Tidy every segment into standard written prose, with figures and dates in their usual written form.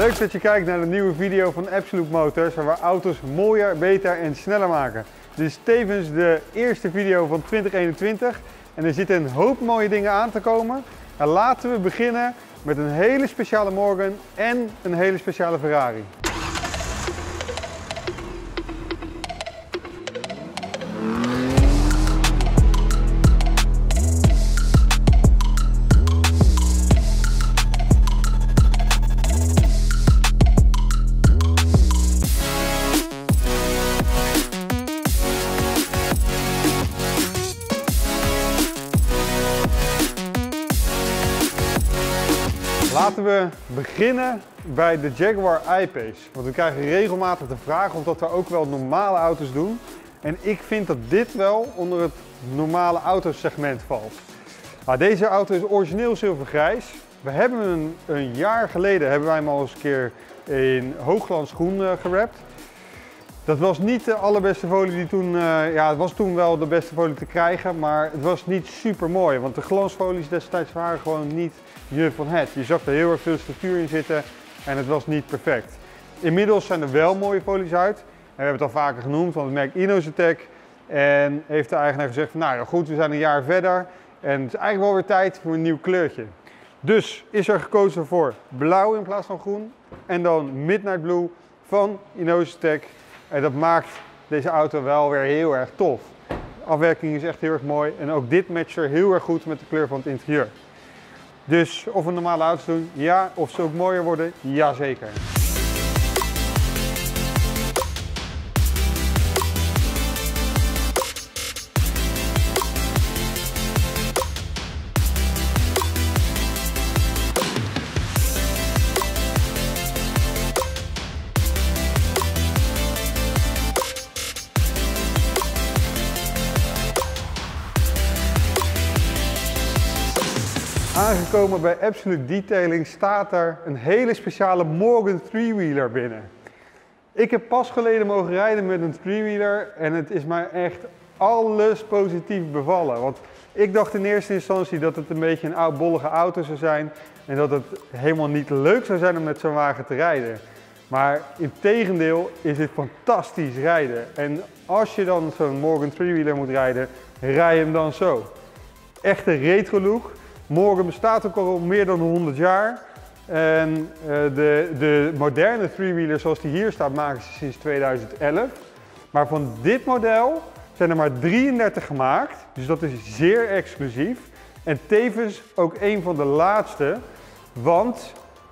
Leuk dat je kijkt naar de nieuwe video van Absolute Motors, waar we auto's mooier, beter en sneller maken. Dit is tevens de eerste video van 2021 en er zitten een hoop mooie dingen aan te komen. En laten we beginnen met een hele speciale Morgan en een hele speciale Ferrari. Laten we beginnen bij de Jaguar I-Pace. Want we krijgen regelmatig de vraag of dat we ook wel normale auto's doen. En ik vind dat dit wel onder het normale autosegment valt. Nou, deze auto is origineel zilvergrijs. We hebben hem een jaar geleden hebben wij hem al eens een keer in hoogglans groen gerapt. Dat was niet de allerbeste folie die toen, ja, het was toen wel de beste folie te krijgen, maar het was niet super mooi. Want de glansfolies destijds waren gewoon niet je van het. Je zag er heel erg veel structuur in zitten en het was niet perfect. Inmiddels zijn er wel mooie folies uit. En we hebben het al vaker genoemd van het merk Innozetec. En heeft de eigenaar gezegd van, nou ja goed, we zijn een jaar verder. En het is eigenlijk wel weer tijd voor een nieuw kleurtje. Dus is er gekozen voor blauw in plaats van groen. En dan Midnight Blue van Innozetec. En dat maakt deze auto wel weer heel erg tof. De afwerking is echt heel erg mooi. En ook dit matcht er heel erg goed met de kleur van het interieur. Dus of we normale auto's doen, ja. Of ze ook mooier worden, ja zeker. Aangekomen bij Absolute Detailing staat er een hele speciale Morgan 3-wheeler binnen. Ik heb pas geleden mogen rijden met een 3-wheeler en het is mij echt alles positief bevallen. Want ik dacht in eerste instantie dat het een beetje een oudbollige auto zou zijn en dat het helemaal niet leuk zou zijn om met zo'n wagen te rijden. Maar integendeel is het fantastisch rijden. En als je dan zo'n Morgan 3-wheeler moet rijden, rij hem dan zo. Echt een retro look. Morgan bestaat ook al meer dan 100 jaar. En de moderne 3-wheeler zoals die hier staat maken ze sinds 2011. Maar van dit model zijn er maar 33 gemaakt. Dus dat is zeer exclusief. En tevens ook een van de laatste. Want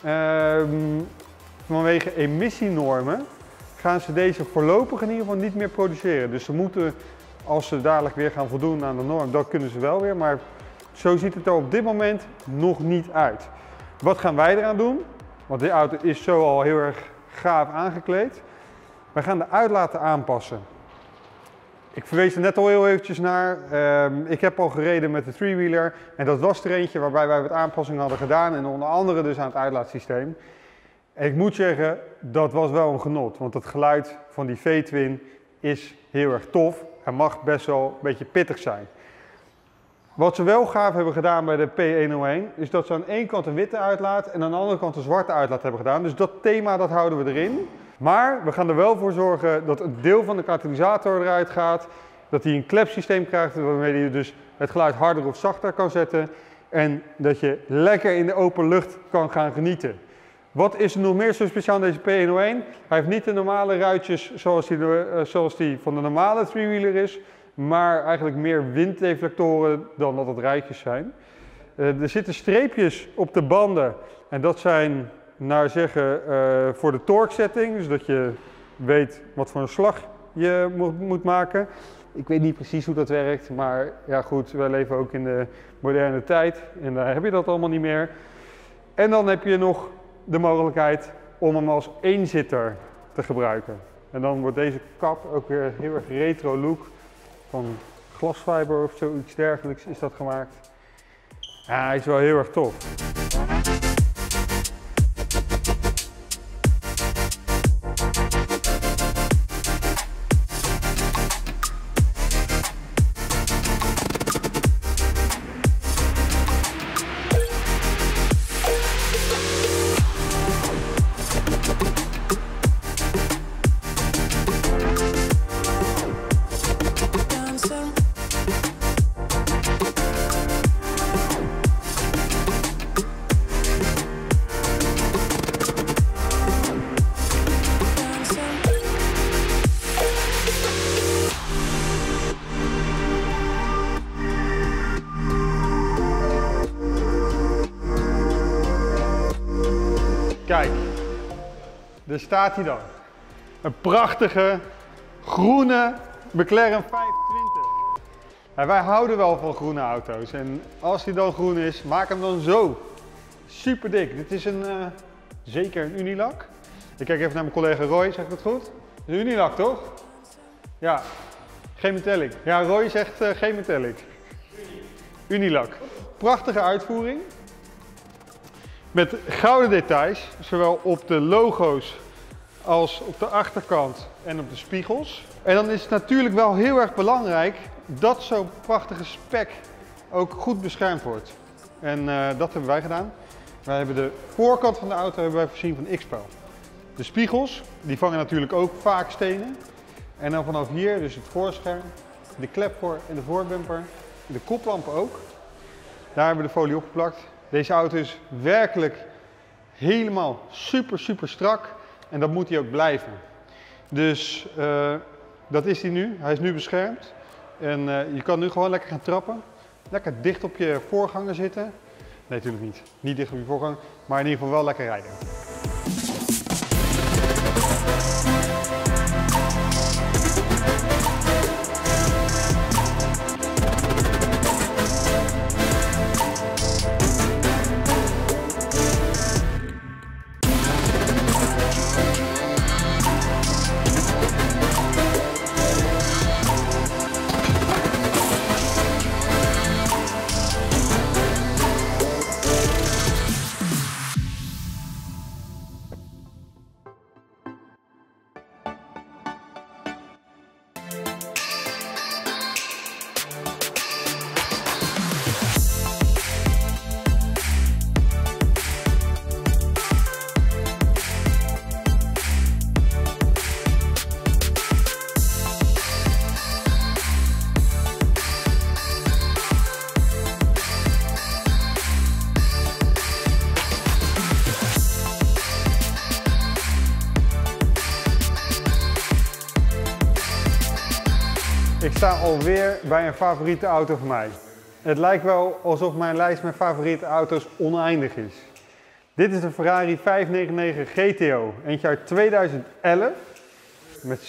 vanwege emissienormen gaan ze deze voorlopig in ieder geval niet meer produceren. Dus ze moeten, als ze dadelijk weer gaan voldoen aan de norm, dan kunnen ze wel weer. Maar zo ziet het er op dit moment nog niet uit. Wat gaan wij eraan doen? Want die auto is zo al heel erg gaaf aangekleed. Wij gaan de uitlaten aanpassen. Ik verwees er net al heel eventjes naar. Ik heb al gereden met de 3-wheeler. En dat was er eentje waarbij wij wat aanpassingen hadden gedaan. En onder andere dus aan het uitlaatsysteem. En ik moet zeggen, dat was wel een genot. Want het geluid van die V-twin is heel erg tof. En mag best wel een beetje pittig zijn. Wat ze wel gaaf hebben gedaan bij de P101 is dat ze aan één kant een witte uitlaat en aan de andere kant een zwarte uitlaat hebben gedaan. Dus dat thema dat houden we erin. Maar we gaan er wel voor zorgen dat een deel van de katalysator eruit gaat. Dat hij een klepsysteem krijgt waarmee je dus het geluid harder of zachter kan zetten. En dat je lekker in de open lucht kan gaan genieten. Wat is er nog meer zo speciaal aan deze P101? Hij heeft niet de normale ruitjes zoals die van de normale 3-wheeler is. Maar eigenlijk meer winddeflectoren dan dat het ruitjes zijn. Er zitten streepjes op de banden en dat zijn naar zeggen voor de torque setting. Dus dat je weet wat voor een slag je moet maken. Ik weet niet precies hoe dat werkt, maar ja goed, wij leven ook in de moderne tijd en daar heb je dat allemaal niet meer. En dan heb je nog de mogelijkheid om hem als eenzitter te gebruiken. En dan wordt deze kap ook weer heel erg retro look. Van glasfiber of zoiets dergelijks is dat gemaakt. Ja, hij is wel heel erg tof. Kijk, daar staat hij dan. Een prachtige groene McLaren 520. Ja, wij houden wel van groene auto's en als hij dan groen is, maak hem dan zo. Super dik. Dit is zeker een Unilac. Ik kijk even naar mijn collega Roy, zeg ik dat goed? Het is een Unilac toch? Ja, geen metallic. Ja, Roy zegt geen metallic. Unilac. Prachtige uitvoering. Met gouden details, zowel op de logo's als op de achterkant en op de spiegels. En dan is het natuurlijk wel heel erg belangrijk dat zo'n prachtige spek ook goed beschermd wordt. En dat hebben wij gedaan. Wij hebben de voorkant van de auto hebben wij voorzien van X-Pel. De spiegels, die vangen natuurlijk ook vaak stenen. En dan vanaf hier, dus het voorscherm, de klep voor en de voorbumper, de koplampen ook. Daar hebben we de folie opgeplakt. Deze auto is werkelijk helemaal super strak en dat moet hij ook blijven. Dus dat is hij nu. Hij is nu beschermd. En je kan nu gewoon lekker gaan trappen. Lekker dicht op je voorganger zitten. Nee, natuurlijk niet. Niet dicht op je voorganger, maar in ieder geval wel lekker rijden. Ik sta alweer bij een favoriete auto van mij. Het lijkt wel alsof mijn lijst met favoriete auto's oneindig is. Dit is de Ferrari 599 GTO, eentje uit 2011 met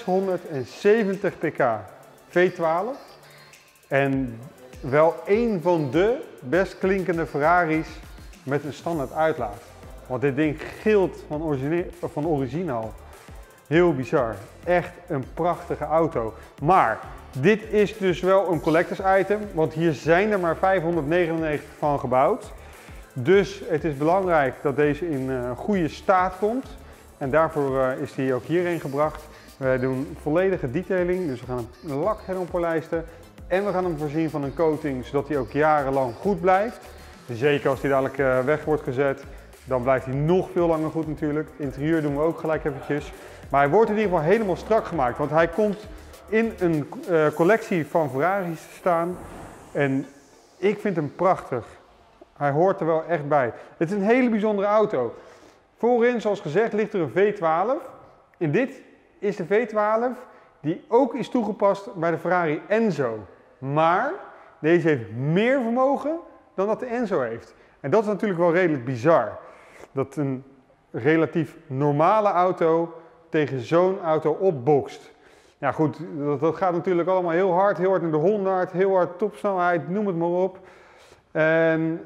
670 pk, V12 en wel een van de best klinkende Ferraris met een standaard uitlaat. Want dit ding gilt van originaal. Heel bizar. Echt een prachtige auto. Maar dit is dus wel een collectors item, want hier zijn er maar 599 van gebouwd. Dus het is belangrijk dat deze in goede staat komt. En daarvoor is die ook hierheen gebracht. Wij doen volledige detailing, dus we gaan een lak polijsten. En we gaan hem voorzien van een coating, zodat hij ook jarenlang goed blijft. Zeker als hij dadelijk weg wordt gezet, dan blijft hij nog veel langer goed natuurlijk. Interieur doen we ook gelijk eventjes. Maar hij wordt in ieder geval helemaal strak gemaakt, want hij komt in een collectie van Ferraris te staan. En ik vind hem prachtig. Hij hoort er wel echt bij. Het is een hele bijzondere auto. Voorin, zoals gezegd, ligt er een V12. En dit is de V12 die ook is toegepast bij de Ferrari Enzo. Maar deze heeft meer vermogen dan dat de Enzo heeft. En dat is natuurlijk wel redelijk bizar. Dat een relatief normale auto tegen zo'n auto opbokst. Ja goed, dat gaat natuurlijk allemaal heel hard naar de 100, heel hard topsnelheid, noem het maar op. En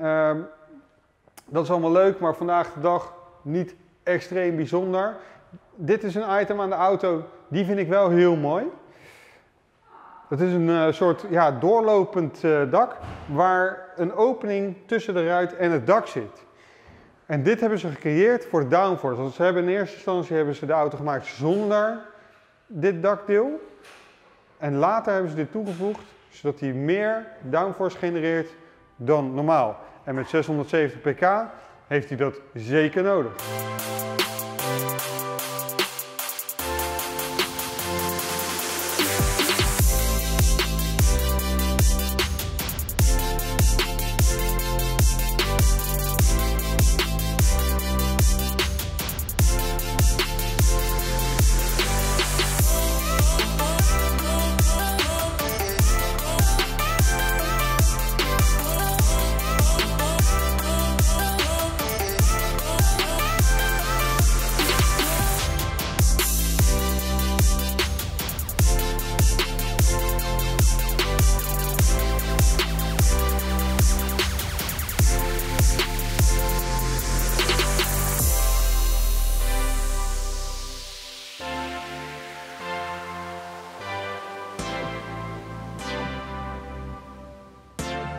dat is allemaal leuk, maar vandaag de dag niet extreem bijzonder. Dit is een item aan de auto, die vind ik wel heel mooi. Dat is een soort doorlopend dak, waar een opening tussen de ruit en het dak zit. En dit hebben ze gecreëerd voor de downforce. Want ze hebben in eerste instantie de auto gemaakt zonder dit dakdeel. En later hebben ze dit toegevoegd, zodat hij meer downforce genereert dan normaal. En met 670 pk heeft hij dat zeker nodig.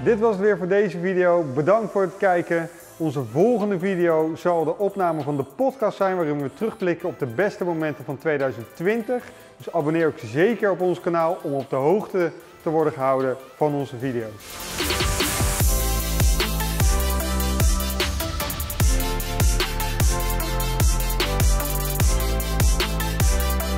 Dit was het weer voor deze video. Bedankt voor het kijken. Onze volgende video zal de opname van de podcast zijn waarin we terugblikken op de beste momenten van 2020. Dus abonneer ook zeker op ons kanaal om op de hoogte te worden gehouden van onze video's.